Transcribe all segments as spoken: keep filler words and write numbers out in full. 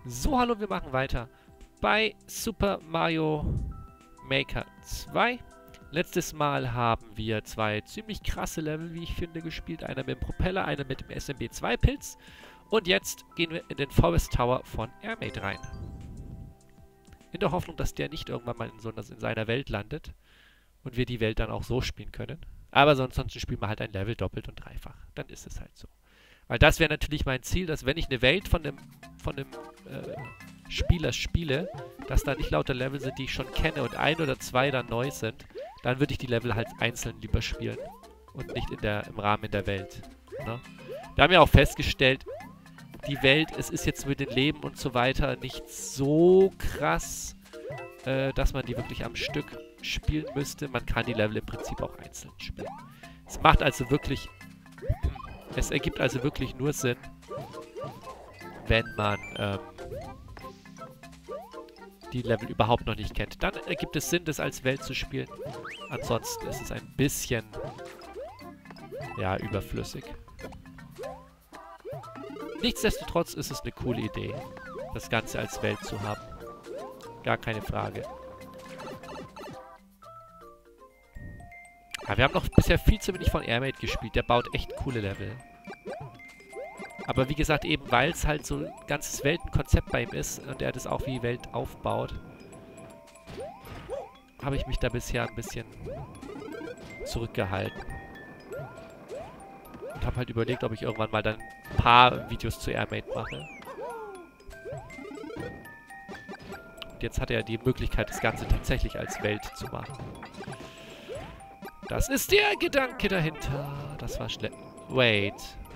So, hallo, wir machen weiter bei Super Mario Maker zwei. Letztes Mal haben wir zwei ziemlich krasse Level, wie ich finde, gespielt. Einer mit dem Propeller, einer mit dem S M B zwei Pilz. Und jetzt gehen wir in den Forest Tower von Airmaid rein. In der Hoffnung, dass der nicht irgendwann mal in, so, in seiner Welt landet und wir die Welt dann auch so spielen können. Aber sonst, sonst spielen wir halt ein Level doppelt und dreifach. Dann ist es halt so. Weil das wäre natürlich mein Ziel, dass wenn ich eine Welt von dem, von dem äh, Spieler spiele, dass da nicht lauter Level sind, die ich schon kenne und ein oder zwei dann neu sind, dann würde ich die Level halt einzeln lieber spielen und nicht in der, im Rahmen der Welt. Ne? Wir haben ja auch festgestellt, die Welt, es ist jetzt mit den Leben und so weiter nicht so krass, äh, dass man die wirklich am Stück spielen müsste. Man kann die Level im Prinzip auch einzeln spielen. Es macht also wirklich... Es ergibt also wirklich nur Sinn, wenn man ähm, die Level überhaupt noch nicht kennt. Dann ergibt es Sinn, das als Welt zu spielen. Ansonsten ist es ein bisschen, ja, überflüssig. Nichtsdestotrotz ist es eine coole Idee, das Ganze als Welt zu haben. Gar keine Frage. Ja, wir haben noch bisher viel zu wenig von Airmaid gespielt. Der baut echt coole Level. Aber wie gesagt, eben weil es halt so ein ganzes Weltenkonzept bei ihm ist und er das auch wie Welt aufbaut, habe ich mich da bisher ein bisschen zurückgehalten. Und habe halt überlegt, ob ich irgendwann mal dann ein paar Videos zu Airmaid mache. Und jetzt hat er die Möglichkeit, das Ganze tatsächlich als Welt zu machen. Das ist der Gedanke dahinter. Das war schlecht. Wait.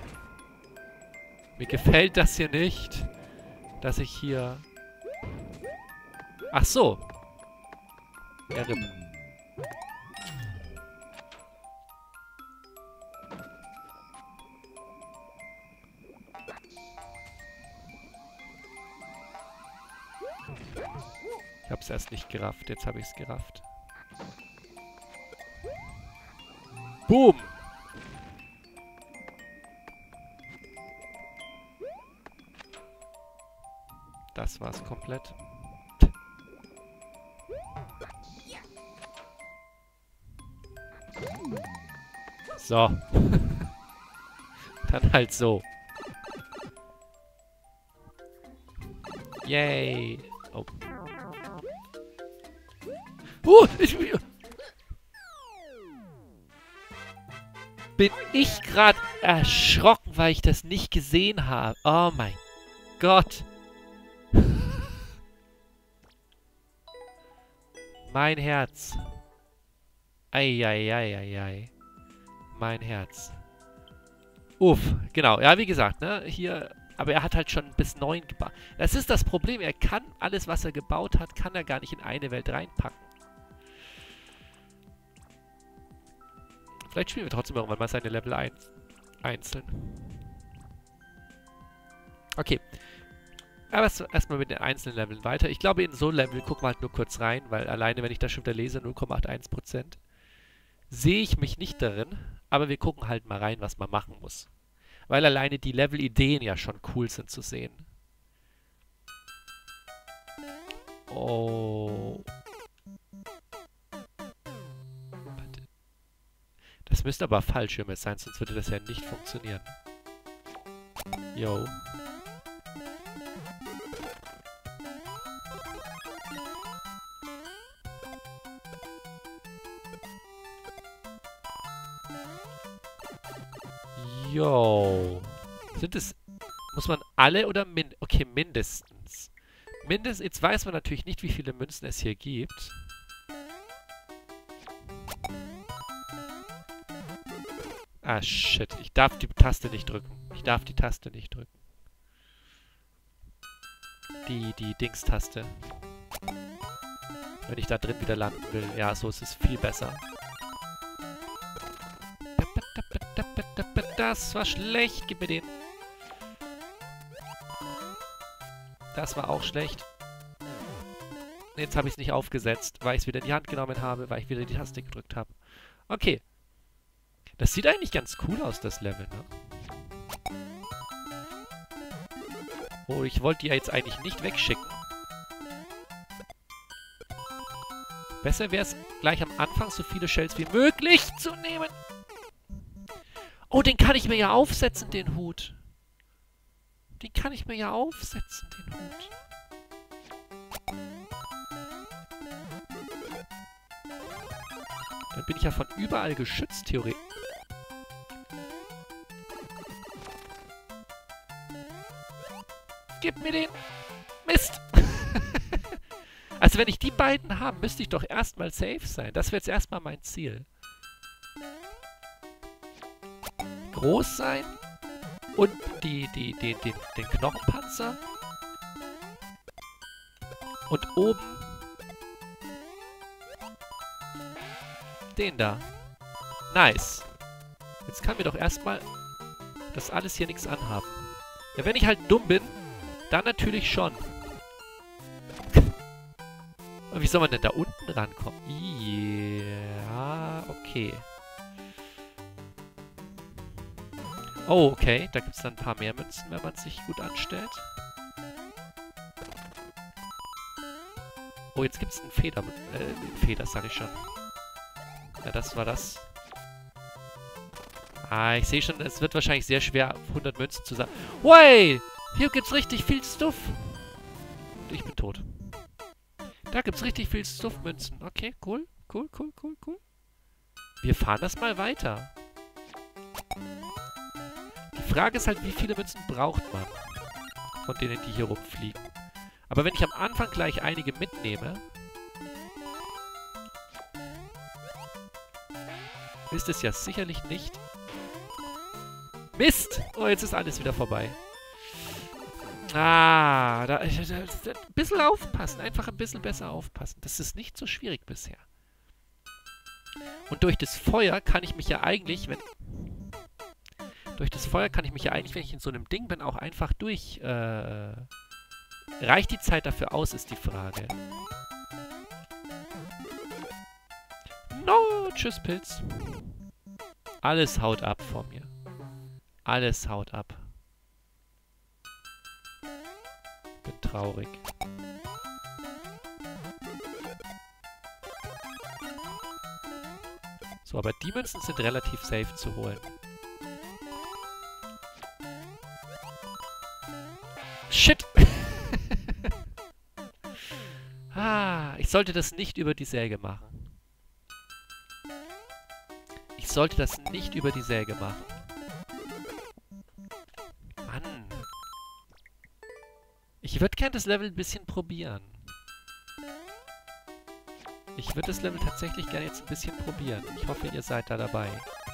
Mir gefällt das hier nicht, dass ich hier... Ach so. Ja, R I P. Ich hab's erst nicht gerafft. Jetzt habe ich's gerafft. Boom! Das war's komplett. So. Dann halt so. Yay. Oh. Uh, ich... Bin ich gerade erschrocken, weil ich das nicht gesehen habe. Oh mein Gott. Mein Herz. Eieieiei. Mein Herz. Uff, genau. Ja, wie gesagt, ne, hier... Aber er hat halt schon bis neun gebaut. Das ist das Problem. Er kann alles, was er gebaut hat, kann er gar nicht in eine Welt reinpacken. Vielleicht spielen wir trotzdem irgendwann mal seine Level ein einzeln. Okay. Aber erstmal mit den einzelnen Leveln weiter. Ich glaube, in so Level gucken wir halt nur kurz rein, weil alleine, wenn ich das schon wieder lese, null Komma einundachtzig Prozent, sehe ich mich nicht darin. Aber wir gucken halt mal rein, was man machen muss. Weil alleine die Level-Ideen ja schon cool sind zu sehen. Oh... Das müsste aber Fallschirme sein, sonst würde das ja nicht funktionieren. Yo. Yo. Sind es... Muss man alle oder min... Okay, mindestens. Mindestens... Jetzt weiß man natürlich nicht, wie viele Münzen es hier gibt. Ah, shit. Ich darf die Taste nicht drücken. Ich darf die Taste nicht drücken. Die, die Dings-Taste. Wenn ich da drin wieder landen will. Ja, so ist es viel besser. Das war schlecht. Gib mir den. Das war auch schlecht. Jetzt habe ich es nicht aufgesetzt, weil ich es wieder in die Hand genommen habe, weil ich wieder die Taste gedrückt habe. Okay. Das sieht eigentlich ganz cool aus, das Level, ne? Oh, ich wollte die ja jetzt eigentlich nicht wegschicken. Besser wäre es, gleich am Anfang so viele Shells wie möglich zu nehmen. Oh, den kann ich mir ja aufsetzen, den Hut. Den kann ich mir ja aufsetzen, den Hut. Dann bin ich ja von überall geschützt, theoretisch. Gib mir den! Mist! Also wenn ich die beiden habe, müsste ich doch erstmal safe sein. Das wäre jetzt erstmal mein Ziel. Groß sein und die, die, die, den, den Knochenpanzer. Und oben den da. Nice. Jetzt kann mir doch erstmal das alles hier nichts anhaben. Ja, wenn ich halt dumm bin, dann natürlich schon. Und wie soll man denn da unten rankommen? Ja, okay. Oh, okay. Da gibt es dann ein paar mehr Münzen, wenn man sich gut anstellt. Oh, jetzt gibt es einen Feder. Äh, Feder, sag ich schon. Ja, das war das. Ah, ich sehe schon, es wird wahrscheinlich sehr schwer, hundert Münzen zusammen. Wey! Hier gibt's richtig viel Stuff. Und ich bin tot. Da gibt's richtig viel Stuff-Münzen. Okay, cool. Cool, cool, cool, cool. Wir fahren das mal weiter. Die Frage ist halt, wie viele Münzen braucht man? Von denen, die hier rumfliegen. Aber wenn ich am Anfang gleich einige mitnehme, ist es ja sicherlich nicht... Mist! Oh, jetzt ist alles wieder vorbei. Ah, da, da, da, ein bisschen aufpassen. Einfach ein bisschen besser aufpassen. Das ist nicht so schwierig bisher. Und durch das Feuer kann ich mich ja eigentlich, wenn... Durch das Feuer kann ich mich ja eigentlich, wenn ich in so einem Ding bin, auch einfach durch... Äh, reicht die Zeit dafür aus, ist die Frage. No, tschüss, Pilz. Alles haut ab vor mir. Alles haut ab. Bin traurig. So, aber die Münzen sind relativ safe zu holen. Shit! Ah, ich sollte das nicht über die Säge machen. Ich sollte das nicht über die Säge machen. Mann. Ich würde gerne das Level ein bisschen probieren. Ich würde das Level tatsächlich gerne jetzt ein bisschen probieren. Ich hoffe, ihr seid da dabei.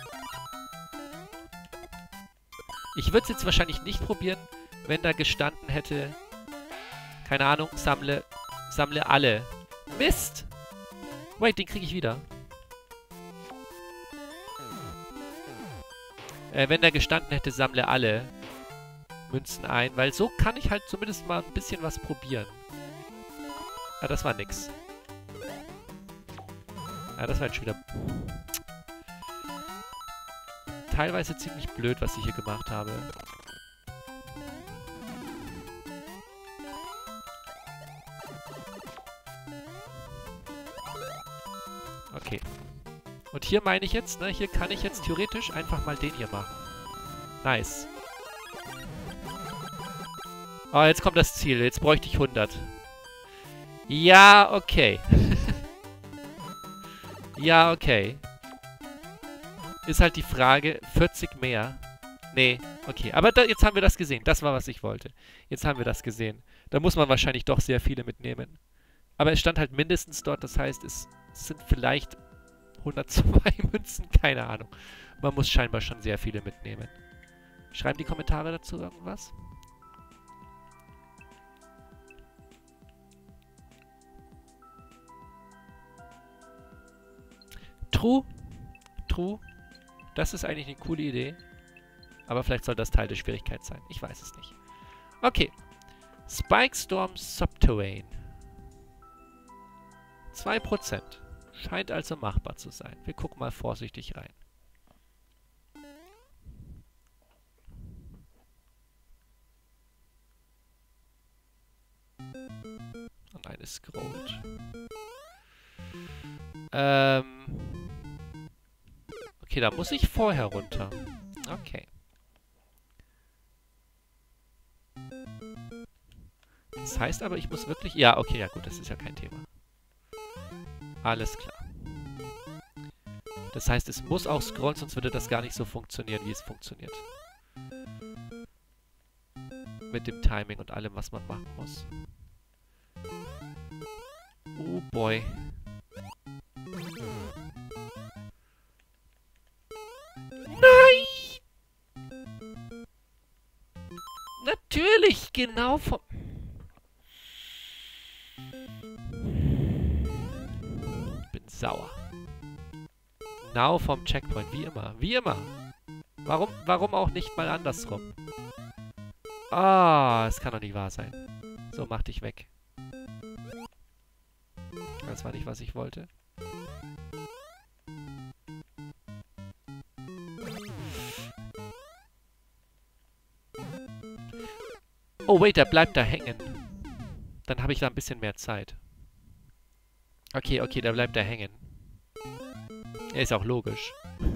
Ich würde es jetzt wahrscheinlich nicht probieren, wenn da gestanden hätte... Keine Ahnung, sammle... Sammle alle. Mist! Wait, den kriege ich wieder. Äh, wenn da gestanden hätte, sammle alle Münzen ein, weil so kann ich halt zumindest mal ein bisschen was probieren. Ah, das war nix. Ah, das war jetzt schon wieder... Teilweise ziemlich blöd, was ich hier gemacht habe. Okay. Und hier meine ich jetzt, ne, hier kann ich jetzt theoretisch einfach mal den hier machen. Nice. Oh, jetzt kommt das Ziel. Jetzt bräuchte ich hundert. Ja, okay. Ja, okay. Ist halt die Frage, vierzig mehr. Nee, okay. Aber da, jetzt haben wir das gesehen. Das war, was ich wollte. Jetzt haben wir das gesehen. Da muss man wahrscheinlich doch sehr viele mitnehmen. Aber es stand halt mindestens dort. Das heißt, es sind vielleicht hundertzwei Münzen. Keine Ahnung. Man muss scheinbar schon sehr viele mitnehmen. Schreiben die Kommentare dazu irgendwas? True. True. Das ist eigentlich eine coole Idee. Aber vielleicht soll das Teil der Schwierigkeit sein. Ich weiß es nicht. Okay. Spike Storm Subterrane. zwei Prozent. Scheint also machbar zu sein. Wir gucken mal vorsichtig rein. eine scrollt. Ähm. Okay, da muss ich vorher runter. Okay. Das heißt aber, ich muss wirklich... Ja, okay, ja gut, das ist ja kein Thema. Alles klar. Das heißt, es muss auch scrollen, sonst würde das gar nicht so funktionieren, wie es funktioniert. Mit dem Timing und allem, was man machen muss. Oh boy. Nein! Natürlich, genau vom... Bin sauer. Genau vom Checkpoint, wie immer. Wie immer. Warum, warum auch nicht mal andersrum? Ah, es kann doch nicht wahr sein. So, mach dich weg. Das war nicht, was ich wollte. Oh, wait, der bleibt da hängen. Dann habe ich da ein bisschen mehr Zeit. Okay, okay, der bleibt da hängen. Er ist auch logisch.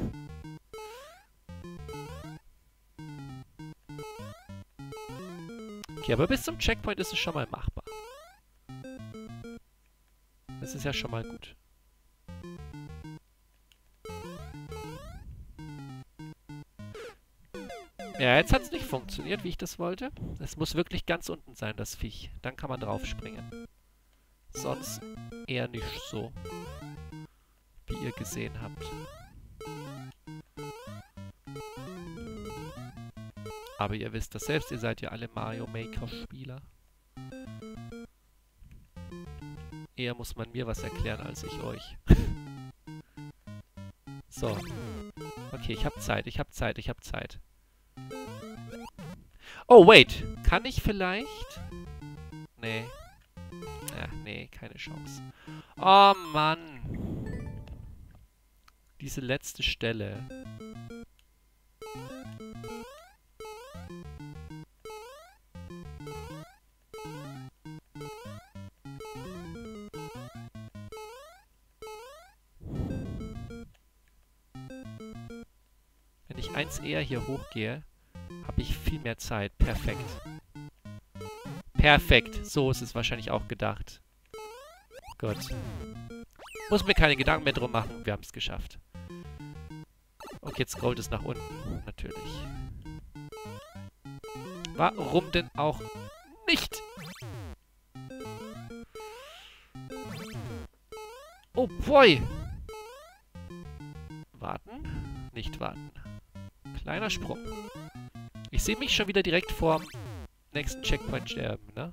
Okay, aber bis zum Checkpoint ist es schon mal machbar. Das ist ja schon mal gut. Ja, jetzt hat es nicht funktioniert, wie ich das wollte. Es muss wirklich ganz unten sein, das Viech. Dann kann man draufspringen. Sonst eher nicht so. Wie ihr gesehen habt. Aber ihr wisst das selbst, ihr seid ja alle Mario Maker Spieler. Eher muss man mir was erklären, als ich euch. So. Okay, ich hab Zeit, ich hab Zeit, ich hab Zeit. Oh, wait. Kann ich vielleicht? Nee. Ja, nee, keine Chance. Oh, Mann. Diese letzte Stelle. Wenn ich eins eher hier hochgehe, habe ich viel mehr Zeit. Perfekt. Perfekt. So ist es wahrscheinlich auch gedacht. Gut. Muss mir keine Gedanken mehr drum machen. Wir haben es geschafft. Okay, jetzt scrollt es nach unten. Natürlich. Warum denn auch nicht? Oh boy! Warten? Nicht warten. Kleiner Sprung. Ich sehe mich schon wieder direkt vorm nächsten Checkpoint sterben, ne?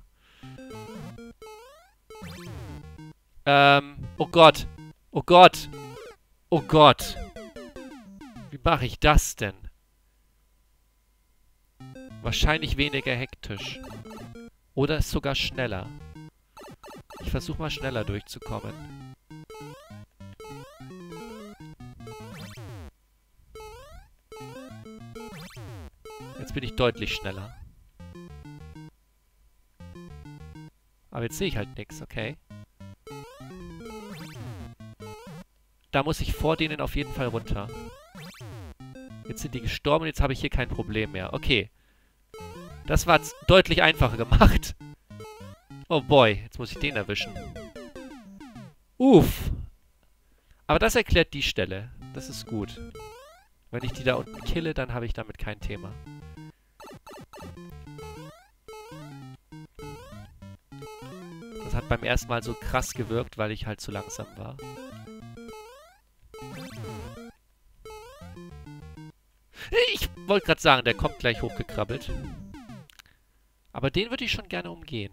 Ähm, oh Gott. Oh Gott. Oh Gott. Wie mache ich das denn? Wahrscheinlich weniger hektisch. Oder sogar schneller. Ich versuche mal schneller durchzukommen. Jetzt bin ich deutlich schneller. Aber jetzt sehe ich halt nichts, okay. Da muss ich vor denen auf jeden Fall runter. Jetzt sind die gestorben und jetzt habe ich hier kein Problem mehr. Okay. Das war deutlich einfacher gemacht. Oh boy, jetzt muss ich den erwischen. Uff. Aber das erklärt die Stelle. Das ist gut. Wenn ich die da unten kille, dann habe ich damit kein Thema. Das hat beim ersten Mal so krass gewirkt, weil ich halt zu langsam war. Ich wollte gerade sagen, der kommt gleich hochgekrabbelt. Aber den würde ich schon gerne umgehen.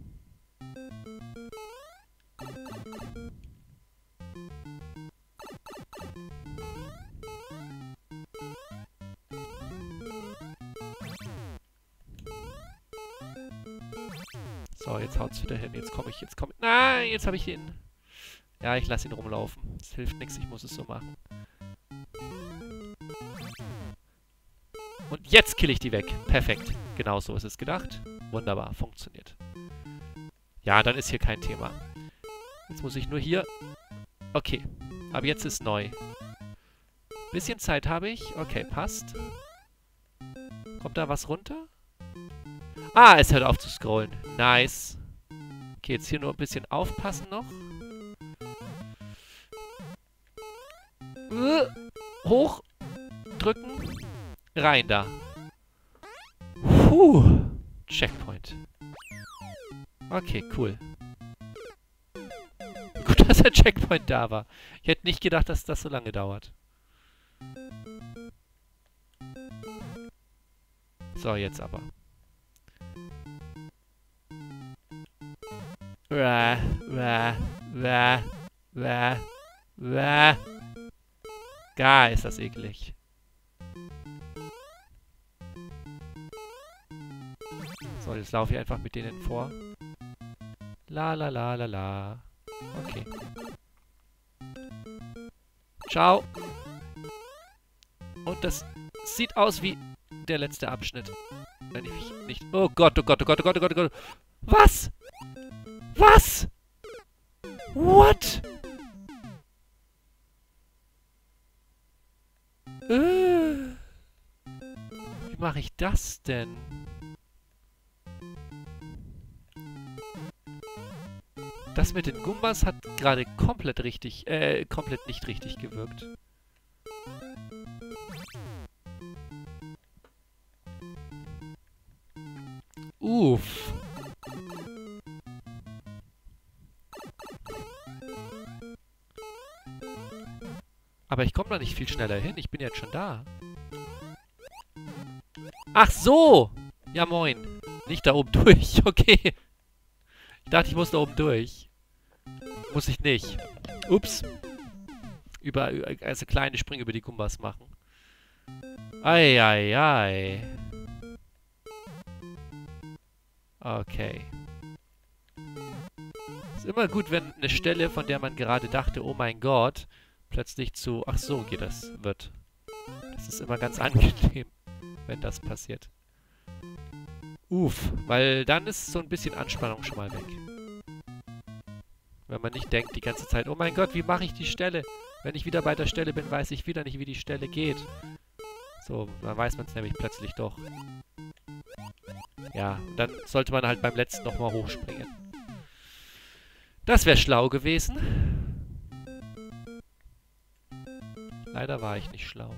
So, jetzt haut's wieder hin. Jetzt komme ich, jetzt komme ich... Nein, jetzt habe ich ihn... Ja, ich lasse ihn rumlaufen. Das hilft nichts, ich muss es so machen. Und jetzt kill ich die weg. Perfekt. Genau so ist es gedacht. Wunderbar, funktioniert. Ja, dann ist hier kein Thema. Jetzt muss ich nur hier... Okay, aber jetzt ist neu. Bisschen Zeit habe ich. Okay, passt. Kommt da was runter? Ah, es hört auf zu scrollen. Nice. Okay, jetzt hier nur ein bisschen aufpassen noch. Uh, hoch. Drücken. Rein da. Puh. Checkpoint. Okay, cool. Gut, dass der Checkpoint da war. Ich hätte nicht gedacht, dass das so lange dauert. So, jetzt aber. Wah, wah, wah, wah, wah. Gar ist das eklig. So, jetzt laufe ich einfach mit denen vor. La la la la la. Okay. Ciao. Und das sieht aus wie der letzte Abschnitt. Wenn ich mich nicht... Oh Gott, oh Gott, oh Gott, oh Gott, oh Gott, oh Gott. Was? Was? What? Äh. Wie mache ich das denn? Das mit den Gumbas hat gerade komplett richtig, äh, komplett nicht richtig gewirkt. Uff. Aber ich komme da nicht viel schneller hin. Ich bin jetzt schon da. Ach so! Ja, moin. Nicht da oben durch. Okay. Ich dachte, ich muss da oben durch. Muss ich nicht. Ups. Über, also kleine Sprünge über die Gumbas machen. Eieiei. Ei, ei. Okay. Ist immer gut, wenn eine Stelle, von der man gerade dachte, oh mein Gott, plötzlich zu, ach so geht das, wird. Das ist immer ganz angenehm, wenn das passiert. Uff, weil dann ist so ein bisschen Anspannung schon mal weg. Wenn man nicht denkt die ganze Zeit, oh mein Gott, wie mache ich die Stelle? Wenn ich wieder bei der Stelle bin, weiß ich wieder nicht, wie die Stelle geht. So, dann weiß man es nämlich plötzlich doch. Ja, dann sollte man halt beim letzten nochmal hochspringen. Das wäre schlau gewesen. Leider war ich nicht schlau.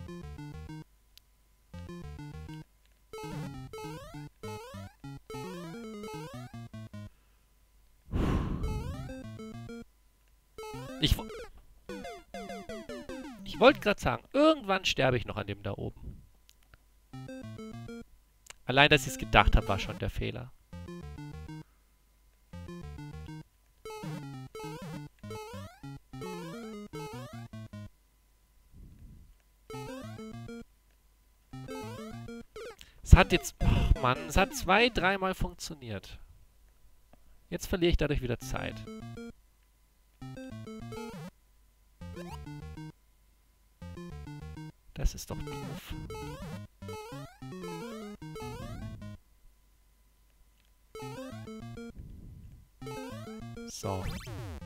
Ich, ich wollte gerade sagen, irgendwann sterbe ich noch an dem da oben. Allein, dass ich es gedacht habe, war schon der Fehler. Es hat jetzt... Oh Mann, es hat zwei, dreimal funktioniert. Jetzt verliere ich dadurch wieder Zeit. Das ist doch doof. So.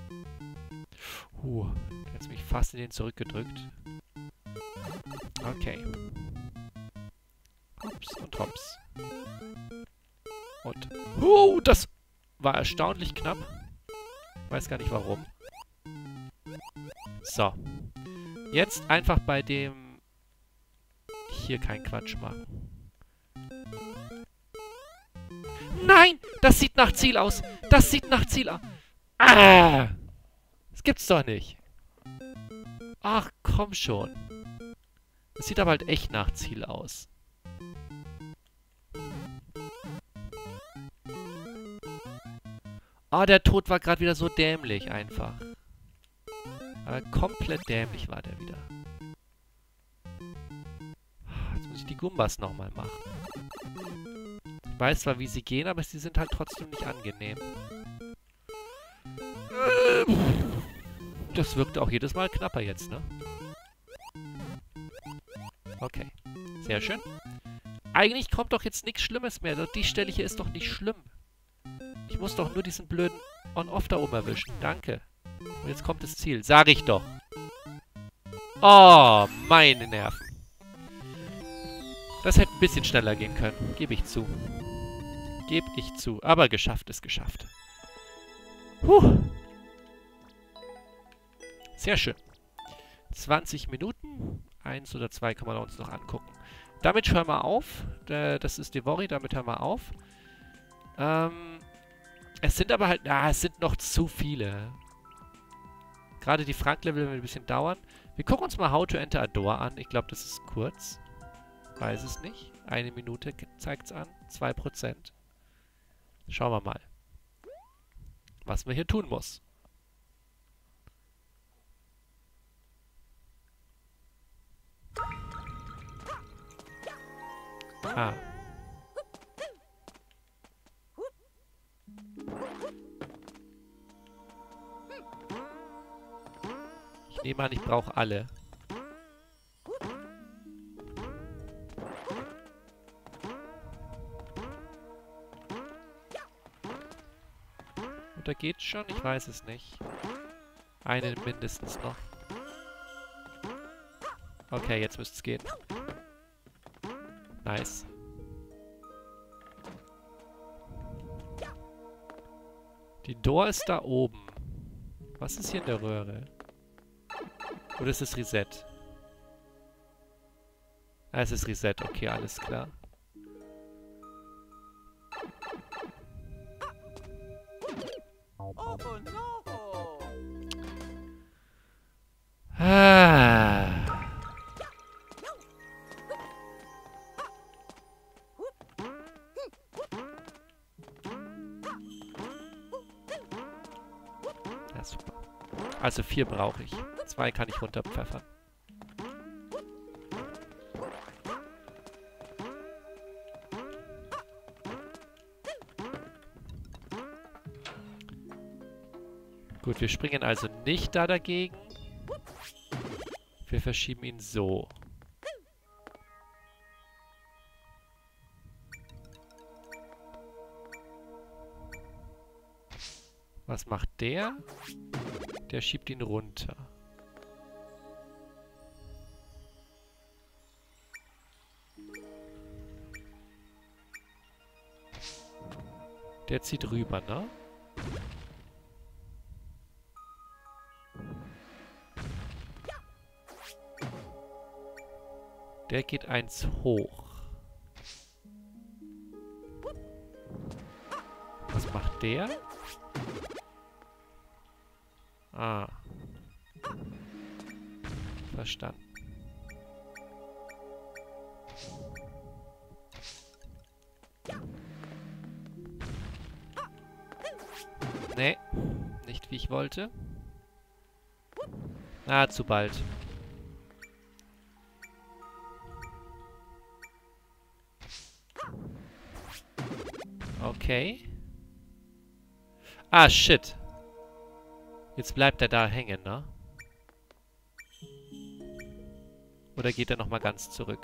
Huh, jetzt bin ich fast in den zurückgedrückt. Okay. Hops und hops. Und... Huh, das war erstaunlich knapp. Ich weiß gar nicht warum. So. Jetzt einfach bei dem... Hier keinen Quatsch machen. Nein! Das sieht nach Ziel aus! Das sieht nach Ziel aus! Ah! Das gibt's doch nicht. Ach, komm schon. Das sieht aber halt echt nach Ziel aus. Ah, der Tod war gerade wieder so dämlich einfach. Aber komplett dämlich war der wieder. Jetzt muss ich die Gumbas nochmal machen. Ich weiß zwar, wie sie gehen, aber sie sind halt trotzdem nicht angenehm. Das wirkte auch jedes Mal knapper jetzt, ne? Okay. Sehr schön. Eigentlich kommt doch jetzt nichts Schlimmes mehr. Die Stelle hier ist doch nicht schlimm. Ich muss doch nur diesen blöden On-Off da oben erwischen. Danke. Und jetzt kommt das Ziel. Sag ich doch. Oh, meine Nerven. Das hätte ein bisschen schneller gehen können. Gebe ich zu. Gebe ich zu. Aber geschafft ist geschafft. Puh. Sehr schön. zwanzig Minuten. Eins oder zwei kann man uns noch angucken. Damit hören wir auf. Das ist Devory, damit hören wir auf. Ähm, es sind aber halt... Ah, es sind noch zu viele. Gerade die Frank-Level werden ein bisschen dauern. Wir gucken uns mal How to Enter a Door an. Ich glaube, das ist kurz. Weiß es nicht. Eine Minute zeigt es an. zwei Prozent. Schauen wir mal, was man hier tun muss. Ah. Ich nehme an, ich brauche alle. Oder geht's schon? Ich weiß es nicht. Einen mindestens noch. Okay, jetzt müsste es gehen. Nice. Die Door ist da oben. Was ist hier in der Röhre? Oder ist es Reset? Ah, es ist Reset. Okay, alles klar. Ah. Ja, super. Also vier brauche ich. Zwei kann ich runterpfeffern. Gut, wir springen also nicht da dagegen. Wir verschieben ihn so. Was macht der? Der schiebt ihn runter. Der zieht rüber, ne? Der geht eins hoch. Was macht der? Ah. Verstanden. Nee, nicht wie ich wollte. Ah, zu bald. Okay. Ah, shit. Jetzt bleibt er da hängen, ne? Oder geht er nochmal ganz zurück?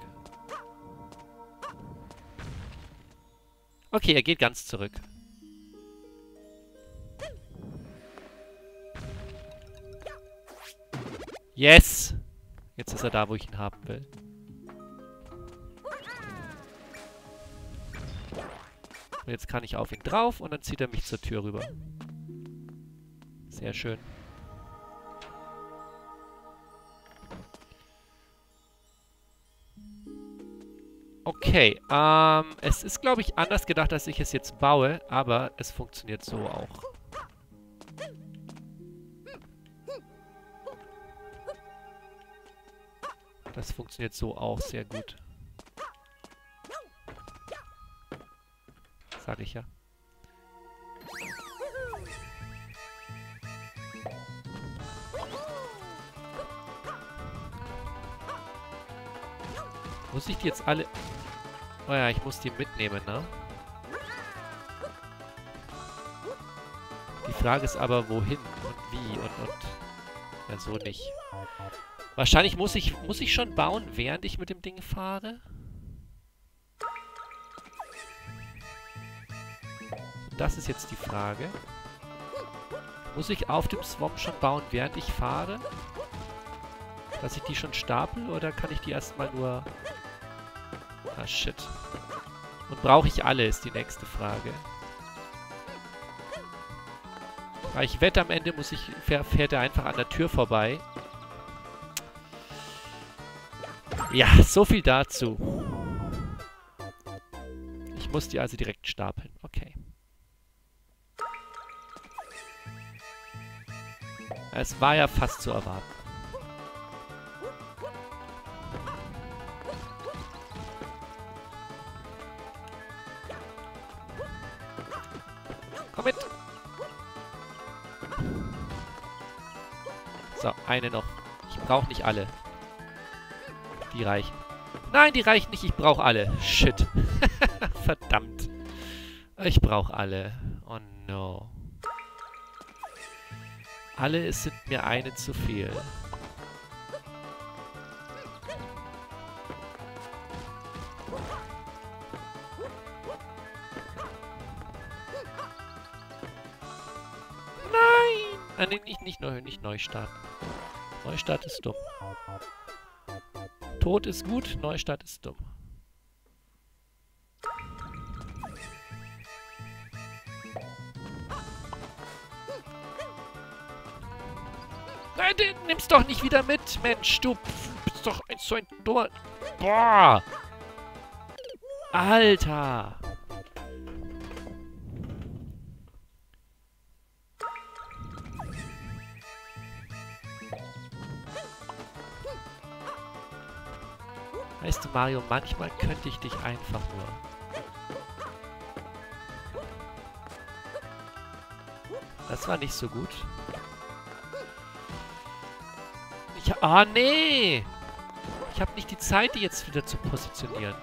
Okay, er geht ganz zurück. Yes! Jetzt ist er da, wo ich ihn haben will. Und jetzt kann ich auf ihn drauf und dann zieht er mich zur Tür rüber. Sehr schön. Okay, ähm, es ist, glaube ich, anders gedacht, als ich es jetzt baue, aber es funktioniert so auch. Das funktioniert so auch sehr gut. Sag ich ja. Muss ich die jetzt alle... Oh ja, ich muss die mitnehmen, ne? Die Frage ist aber, wohin und wie und... und ja, so nicht. Wahrscheinlich muss ich, muss ich schon bauen, während ich mit dem Ding fahre. Das ist jetzt die Frage. Muss ich auf dem Swamp schon bauen, während ich fahre? Dass ich die schon stapel oder kann ich die erstmal nur... Ah, shit. Und brauche ich alle, ist die nächste Frage. Weil ich wette, am Ende muss ich, fährt er einfach an der Tür vorbei. Ja, so viel dazu. Ich muss die also direkt stapeln. Okay. Es war ja fast zu erwarten. Komm mit! So, eine noch. Ich brauche nicht alle. Die reichen. Nein, die reichen nicht. Ich brauche alle. Shit. Verdammt. Ich brauche alle. Oh no. Alle sind mir eine zu viel. Nein! Ah, nee, nicht, nicht, neu, nicht Neustart. Neustart ist dumm. Tod ist gut, Neustart ist dumm. Nein, den nimmst doch nicht wieder mit, Mensch, du bist doch ein, so ein dummer... Boah! Alter! Weißt du, Mario, manchmal könnte ich dich einfach nur... Das war nicht so gut. Ich... Ah, nee! Ich habe nicht die Zeit, die jetzt wieder zu positionieren.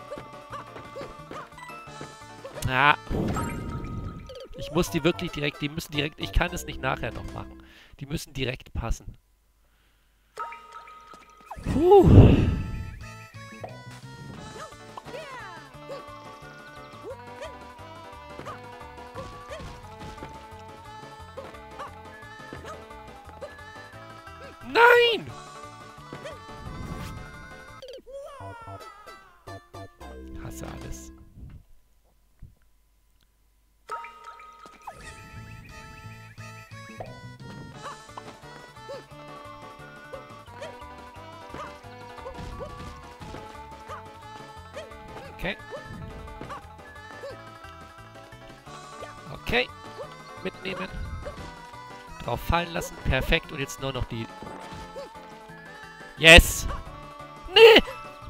Ah. Ich muss die wirklich direkt... Die müssen direkt... Ich kann es nicht nachher noch machen. Die müssen direkt passen. Puh. Nein! Hasse alles. Okay. Okay. Mitnehmen. Drauf fallen lassen. Perfekt. Und jetzt nur noch die... Yes! Nee!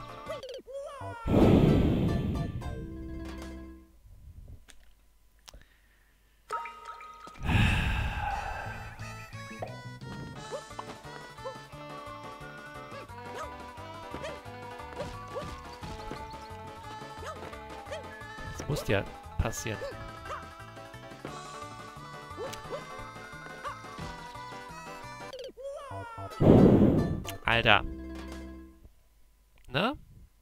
Das muss ja passieren. Alter. Ne?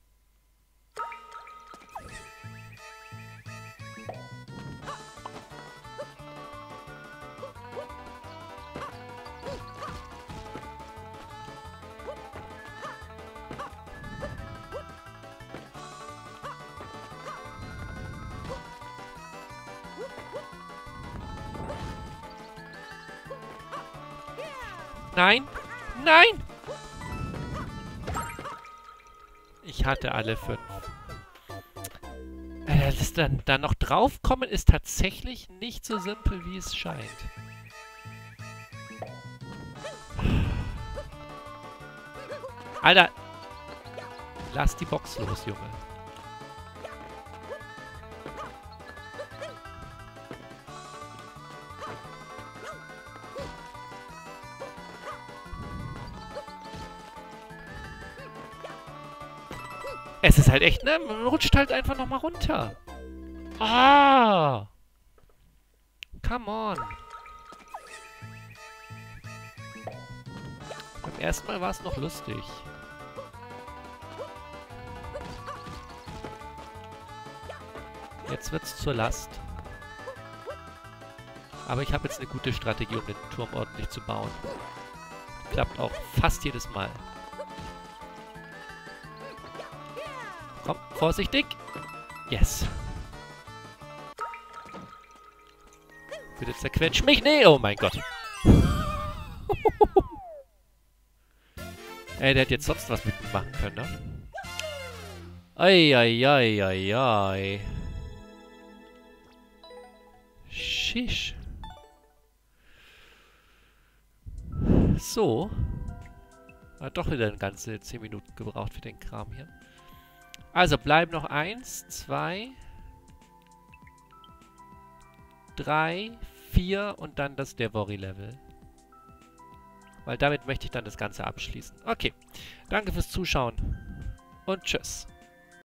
Nein! Nein! Ich hatte alle fünf. Äh, das dann, dann noch draufkommen ist tatsächlich nicht so simpel, wie es scheint. Alter! Lass die Box los, Junge. Es ist halt echt, ne? Man rutscht halt einfach nochmal runter. Ah! Come on. Beim ersten Mal war es noch lustig. Jetzt wird's zur Last. Aber ich habe jetzt eine gute Strategie, um den Turm ordentlich zu bauen. Klappt auch fast jedes Mal. Komm, vorsichtig. Yes. Bitte zerquetsch mich. Nee, oh mein Gott. Ey, der hätte jetzt sonst was mit mir machen können, ne? Eieieiei. Shish. So. Hat doch wieder eine ganze zehn Minuten gebraucht für den Kram hier. Also bleiben noch eins, zwei, drei, vier und dann das Devory-Level. Weil damit möchte ich dann das Ganze abschließen. Okay. Danke fürs Zuschauen und tschüss.